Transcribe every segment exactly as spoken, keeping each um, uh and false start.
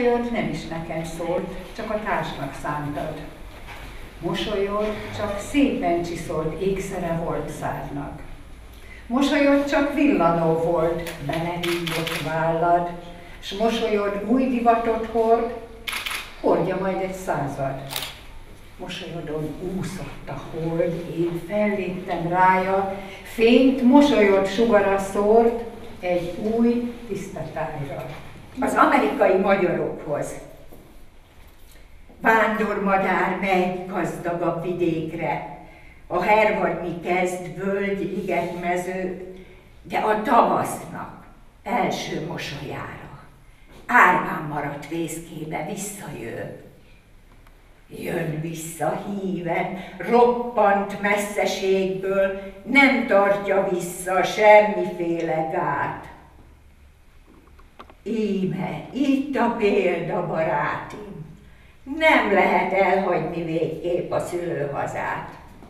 Mosolyod nem is nekem szólt, csak a társnak szántad. Mosolyod csak szépen csiszolt ékszere volt szádnak. Mosolyod csak villanó volt, belerívott vállad, s mosolyod új divatot hord, hordja majd egy század. Mosolyodon úszott a hold, én felléptem rája, fényt mosolyod sugara szórt egy új tiszta tájra. Az amerikai magyarokhoz. Vándormadár megy gazdagabb vidékre, a hervadni kezd völgy, liget, mező, de a tavasznak első mosolyára árván maradt vészkébe visszajön. Jön vissza híven, roppant messzeségből, nem tartja vissza semmiféle gát. Íme, itt a példa, barátim, nem lehet elhagyni végképp a szülőhazát.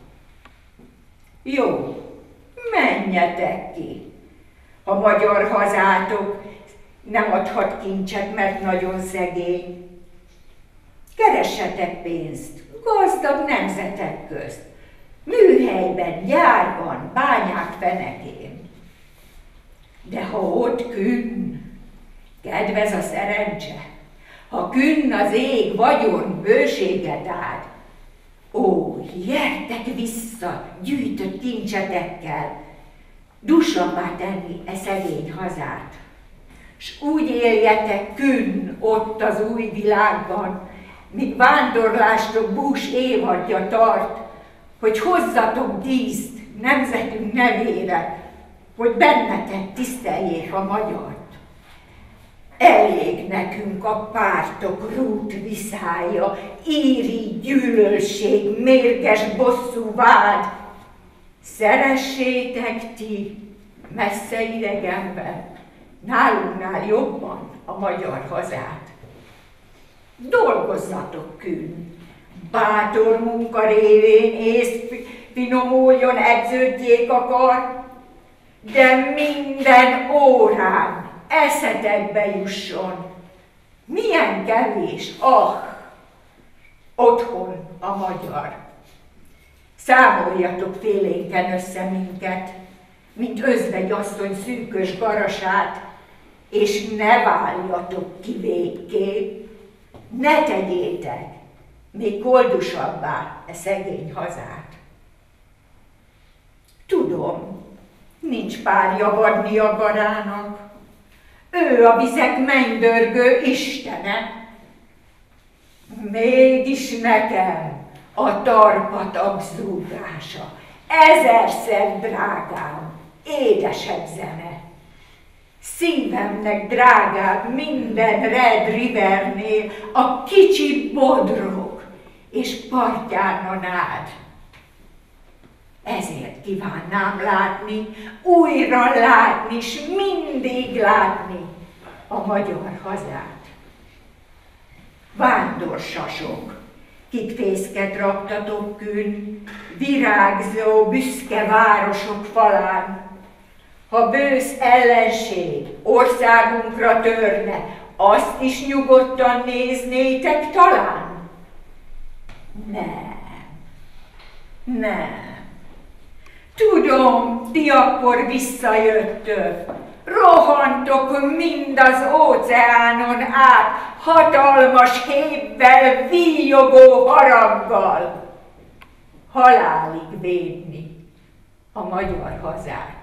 Jó, menjetek ki, a magyar hazátok nem adhat kincset, mert nagyon szegény. Keressetek pénzt gazdag nemzetek közt, műhelyben, gyárban, bányák fenekén. De ha ott künn, kedvez a szerencse, ha künn az ég vagyon bőséget áld, ó, gyertek vissza gyűjtött kincsetekkel, dussabbá tenni e szegény hazát. S úgy éljetek künn ott az új világban, míg vándorlástok bús évadja tart, hogy hozzatok díszt nemzetünk nevére, hogy bennetek tiszteljék a magyart. Elég nekünk a pártok rút viszája, íri gyűlölség, mérges bosszú vád. Szeressétek ti messze idegenben, nálunknál jobban a magyar hazát. Dolgozzatok künn, bátor munka révén észt finomuljon, edződjék a kar, de minden órán eszetekbe jusson. Milyen kevés, ah, otthon a magyar. Számoljatok félénken össze minket, mint özvegyasszony szűkös garasát, és ne váljatok ki végképp, ne tegyétek még koldusabbá e szegény hazát. Tudom, nincs párja vadni a garának, ő a vizek mennydörgő istene. Mégis nekem a tarpatak zúgása ezerszer drágám, édesebb zene. Szívemnek drágább minden Red Rivernél a kicsi Bodrog és partján a nád. Ezért kívánnám látni, újra látni, s mindig látni a magyar hazát. Vándorsasok, kik fészket raktatok künn, virágzó, büszke városok falán. Ha bősz ellenség országunkra törne, azt is nyugodtan néznétek talán? Nem, nem. Tudom, ti akkor visszajöttök, rohantok mind az óceánon át, hatalmas hébbel, víjogó haraggal, halálig védni a magyar hazát.